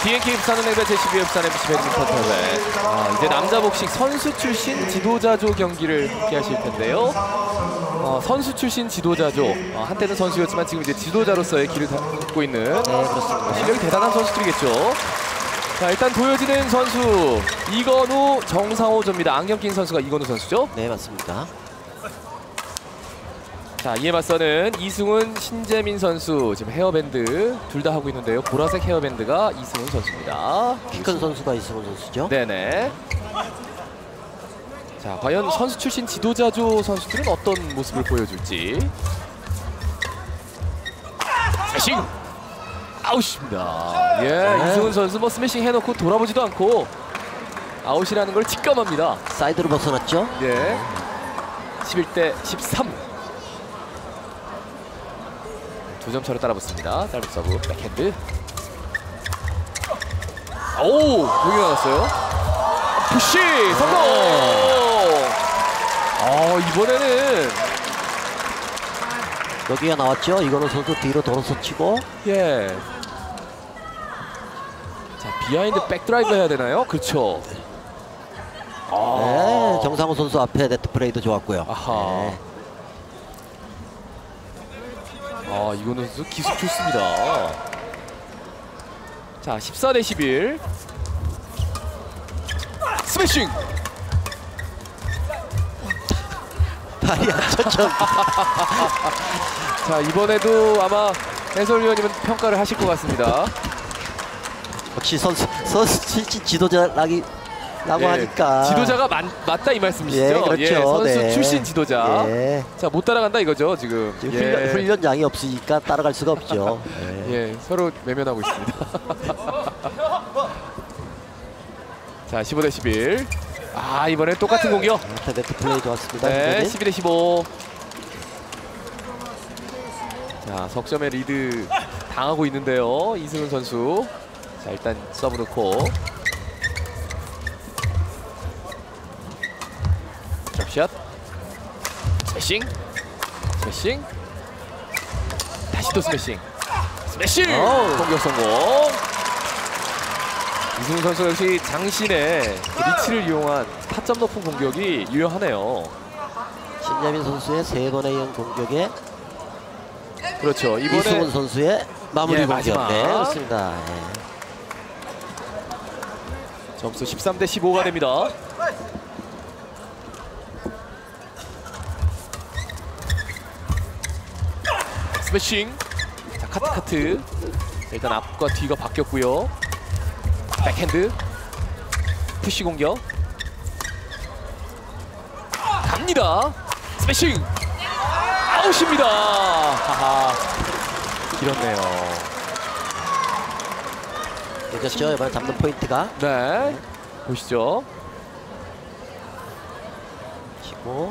DNK 부산은행배 제12회 부산 MC 배드민턴 대회. 이제 남자 복식 선수 출신 지도자조 경기를 함께 하실 텐데요. 선수 출신 지도자조. 한때는 선수였지만 지금 이제 지도자로서의 길을 걷고 있는 그렇습니다. 실력이 대단한 선수들이겠죠. 자, 일단 보여지는 선수 이건우, 정상호조입니다. 안경 낀 선수가 이건우 선수죠? 네, 맞습니다. 자, 이에 맞서는 이승훈, 신재민 선수. 지금 헤어밴드 둘 다 하고 있는데요. 보라색 헤어밴드가 이승훈 선수입니다. 키 큰 선수가 이승훈 선수죠? 네네. 자, 과연 선수 출신 지도자조 선수들은 어떤 모습을 보여줄지. 스매싱! 아웃입니다. 예, 네. 이승훈 선수 뭐 스매싱 해놓고 돌아보지도 않고 아웃이라는 걸 직감합니다. 사이드로 벗어났죠? 예. 11대 13. 2점 차로 따라붙습니다. 짧은 서브, 백핸드. 오! 여기 나갔어요. 푸시! 성공! 이번에는 여기가 나왔죠? 이거는 선수 뒤로 돌아서 치고. 예. 자, 비하인드 백드라이브 해야 되나요? 그렇죠. 네, 정상우 선수 앞에 네트 플레이도 좋았고요. 아하. 네. 이거는 선수 기술 좋습니다. 자, 14대 11. 스매싱! 발이 안 쳤죠. 자, 이번에도 아마 해설위원님은 평가를 하실 것 같습니다. 역시 선수 실질 지도자라고 하니까. 지도자가 맞다 이 말씀이시죠? 예, 그렇죠. 선수 네. 출신 지도자. 예. 자, 못 따라간다 이거죠, 지금. 훈련량이 없으니까 따라갈 수가 없죠. 예, 서로 외면하고 있습니다. 자, 15대 11. 이번엔 똑같은 공격. 네트 플레이 좋았습니다. 네, 12대 15. 자, 석점의 리드 당하고 있는데요, 이승훈 선수. 자, 일단 서브 넣고. 점샷. 스매싱. 스매싱. 다시 또 스매싱. 스매싱! 공격 성공. 이승훈 선수 역시 장신의 리치를 이용한 타점 높은 공격이 유효하네요. 신재민 선수의 3번에 이은 공격에 그렇죠. 이번에 이승훈 선수의 마무리 공격. 마지막. 네, 그렇습니다. 점수 13대 15가 됩니다. 스매싱. 자, 카트. 일단 앞과 뒤가 바뀌었고요. 백핸드. 푸시 공격. 갑니다. 스매싱. 아웃입니다. 하하. 길었네요. 늦었죠. 이번에 잡는 포인트가. 네. 보시죠. 치고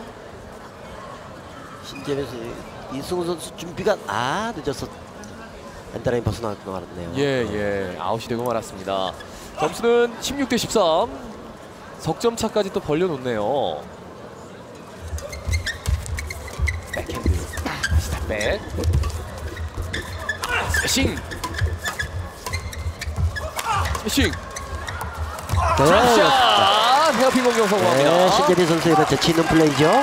신재민 선수, 이승훈 선수 준비가 늦어서 엔더라인 벗어나고 말았네요. 예. 아웃이 되고 말았습니다. 점수는 16대 13. 석점 차까지 또 벌려놓네요. 백핸드. 스텝백. 스매싱. 스매싱. 샷! 헤어핀 공격 성공합니다. 네, 신재민 선수의 재치 있는 플레이죠.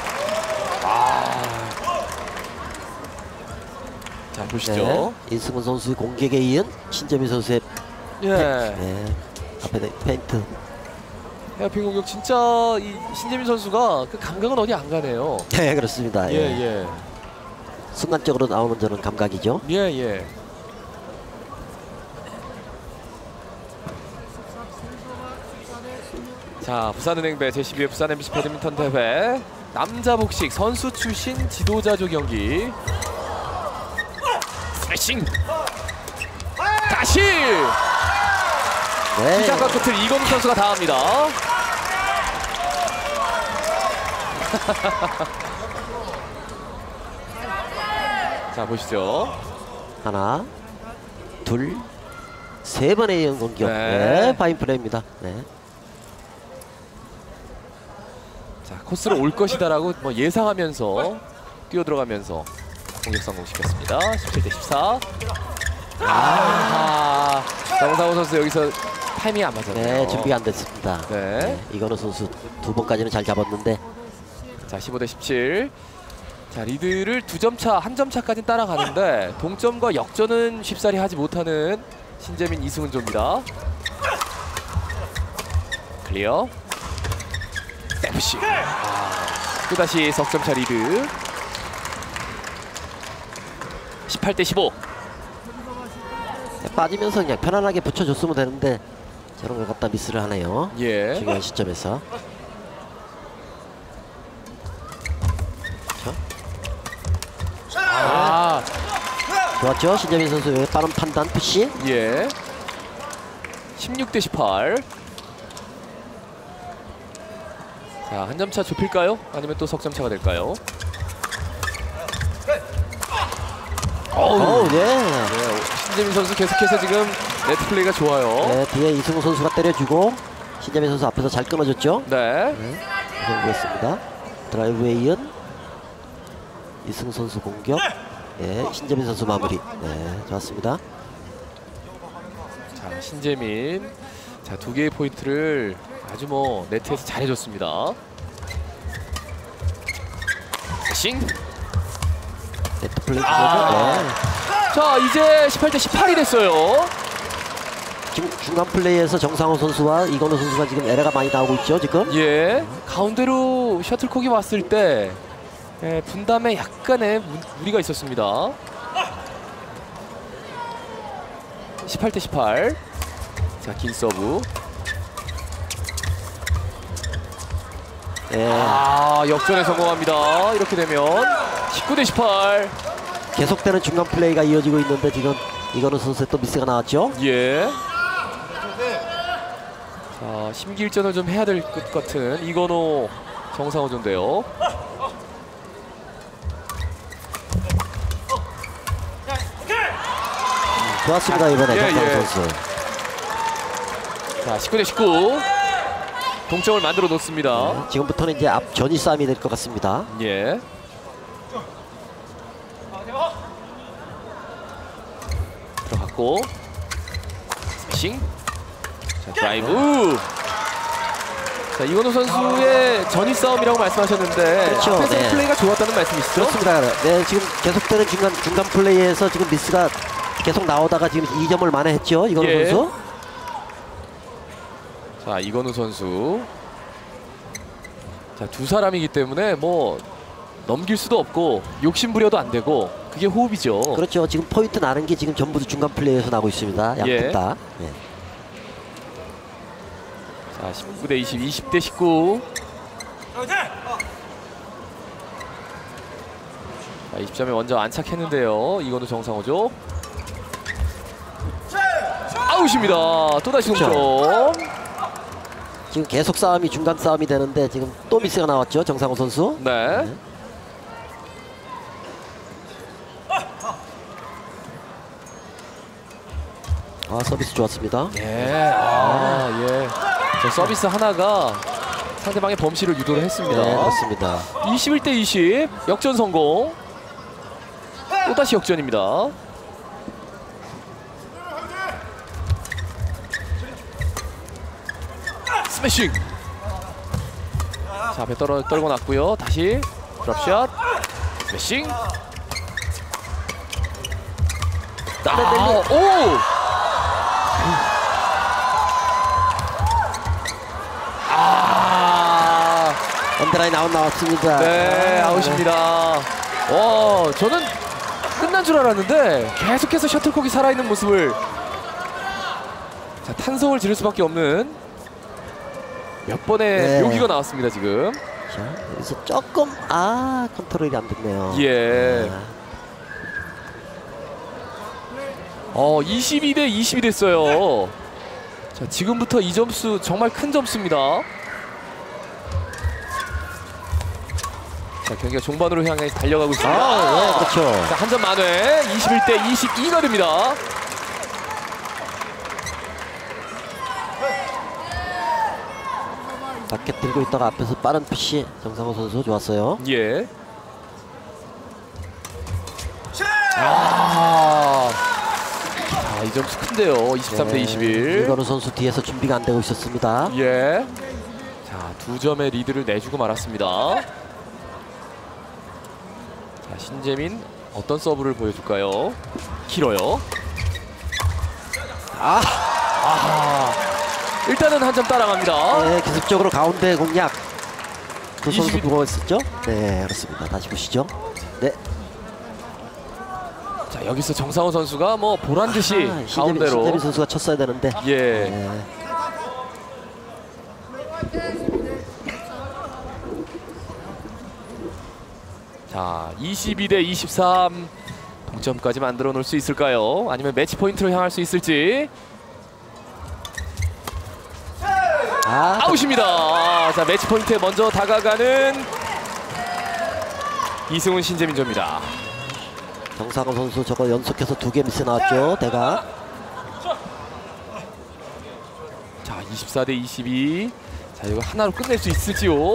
자, 보시죠. 네, 이승훈 선수의 공격에 이은 신재민 선수의 앞에 페인트. 헤어핀 공격 진짜 이 신재민 선수가 그 감각은 어디 안 가네요. 네, 그렇습니다. 예. 순간적으로 나오는 저는 감각이죠. 예. 자, 부산은행배 제12회 부산 MC 배드민턴 대회 남자 복식 선수 출신 지도자조 경기. 스매싱. 다시. 네. 시작과 끝을 이건우 선수가 다 합니다. 자, 보시죠. 하나, 둘, 3번에 이은 공격. 네, 파인 플레이입니다. 네. 자, 코스로 올 것이다라고 뭐 예상하면서 뛰어들어가면서 공격 성공시켰습니다. 17대 14. 정상호 선수 여기서 타이밍이 안 맞았네요. 네, 준비가 안 됐습니다. 네. 이건우 선수 2번까지는 잘 잡았는데. 자, 15대 17. 자, 리드를 2점 차, 1점 차까지 따라가는데 동점과 역전은 쉽사리 하지 못하는 신재민 이승훈조입니다. 클리어. FC. 또다시 석점차 리드. 18대 15. 빠지면서 그냥 편안하게 붙여줬으면 되는데 저런 걸 갖다 미스를 하네요. 예. 중요한 시점에서. 아, 좋았죠? 신재민 선수의 빠른 판단 푸시. 예. 16대 18. 자, 한 점 차 좁힐까요? 아니면 또 석점 차가 될까요? 오, 네. 네, 신재민 선수 계속해서 지금 네트 플레이가 좋아요. 네, 뒤에 이승우 선수가 때려주고 신재민 선수 앞에서 잘 끊어줬죠. 네. 이 정도였습니다. 드라이브에 이은 이승우 선수 공격. 네, 신재민 선수 마무리. 네, 좋았습니다. 자, 신재민. 자, 2개의 포인트를 아주 뭐 네트에서 잘해줬습니다. 싱. 네트 플레이 중에서 아. 네. 자, 이제 18대 18이 됐어요. 지금 중간 플레이에서 정상호 선수와 이건우 선수가 지금 에러가 많이 나오고 있죠, 지금. 예. 가운데로 셔틀콕이 왔을 때 분담에 약간의 무리가 있었습니다. 18대 18. 자, 긴 서브. 네. 아, 역전에 성공합니다. 이렇게 되면 19대 18. 계속되는 중간 플레이가 이어지고 있는데 지금 이건우 선수의 또 미스가 나왔죠. 예. 자, 심기일전을 좀 해야 될 것 같은 이건호 정상호조인데요. 좋았습니다, 이번에 예, 정상호 예. 선수. 자, 19대 19. 동점을 만들어 놓습니다. 네, 지금부터는 이제 앞 전위 싸움이 될 것 같습니다. 예. 들어갔고 스매싱. 자, 드라이브. 자, 이건호 선수의 전위 싸움이라고 말씀하셨는데 그렇죠, 앞에서 네. 플레이가 좋았다는 말씀이시죠? 그렇습니다. 네, 지금 계속되는 중간 플레이에서 지금 미스가 계속 나오다가 지금 2점을 만회했죠, 이건우 예. 선수. 자, 이건우 선수. 자, 2사람이기 때문에 뭐 넘길 수도 없고 욕심 부려도 안 되고 그게 호흡이죠. 그렇죠. 지금 포인트 나는 게 지금 전부 중간 플레이에서 나오고 있습니다. 예. 양팀 다. 네. 자, 19대 20, 20대 19. 자, 20점에 먼저 안착했는데요. 이건우 정상호죠. 아웃입니다. 또다시 그렇죠. 동점. 지금 계속 싸움이 중간 싸움이 되는데 지금 또 미스가 나왔죠, 정상호 선수. 네. 네. 아, 서비스 좋았습니다. 예. 아, 예. 저 서비스 하나가 상대방의 범실을 유도를 했습니다. 네, 그렇습니다. 21대 20. 역전 성공. 또다시 역전입니다. 스매싱. 자, 앞에 떨고 났고요. 다시 드롭샷. 스매싱. 아, 오! 아, 언더라인 아웃 나왔습니다. 네, 아웃입니다. 와, 저는 끝난 줄 알았는데 계속해서 셔틀콕이 살아있는 모습을, 자, 탄성을 지를 수밖에 없는 몇 번의 네. 묘기가 나왔습니다 지금. 자, 여기서 조금 컨트롤이 안 됐네요. 예. 아, 22대 20이 됐어요. 자, 지금부터 이 점수 정말 큰 점수입니다. 자, 경기가 종반으로 향해 달려가고 있습니다. 네, 그렇죠. 자, 한 점 만회. 21대 22가 됩니다. 라켓 들고 있다가 앞에서 빠른 푸시 정상호 선수 좋았어요. 예. 자, 이 점수 큰데요. 23대 21. 이건우 선수 뒤에서 준비가 안 되고 있었습니다. 예. 자, 2점의 리드를 내주고 말았습니다. 자, 신재민 어떤 서브를 보여줄까요? 길어요. 일단은 한 점 따라갑니다. 네, 기습적으로 가운데 공략. 그 선수 22. 그거 했었죠? 네, 그렇습니다. 다시 보시죠. 네. 자, 여기서 정상호 선수가 뭐 보란 듯이 가운데로. 신재민 선수가 쳤어야 되는데. 예. 네. 자, 22대 23. 동점까지 만들어 놓을 수 있을까요? 아니면 매치 포인트로 향할 수 있을지. 아웃입니다. 자, 매치 포인트에 먼저 다가가는 이승훈 신재민조입니다. 정상호 선수 저거 연속해서 2개 미스 나왔죠. 대가. 자, 24대 22. 자, 이거 하나로 끝낼 수 있을지요?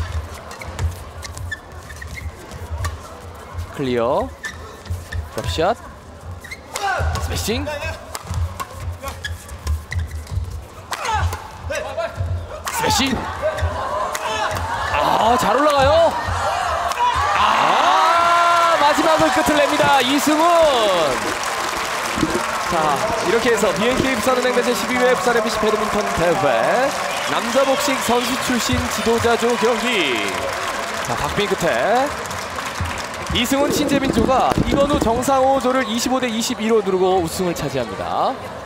클리어. 드롭샷. 스매싱. 스매싱. 잘 올라가요. 마지막을 끝을 냅니다. 이승훈. 자, 이렇게 해서 BNK 부산은행매제 12회 부산 MBC 배드민턴 대회 남자 복식 선수 출신 지도자조 경기. 자, 박빙 끝에 이승훈 신재민조가 이건우 정상호 조를 25대 22로 누르고 우승을 차지합니다.